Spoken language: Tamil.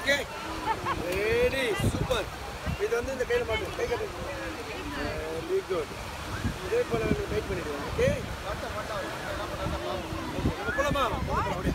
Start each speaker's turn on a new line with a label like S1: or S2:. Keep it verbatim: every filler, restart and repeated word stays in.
S1: ஓகே ரெடி சூப்பர் இது வந்து இந்த கையில் மாட்டு கை கட்டு வெரி குட் இதே போல வெயிட் பண்ணிடுவோம் ஓகே நம்ம போலாமா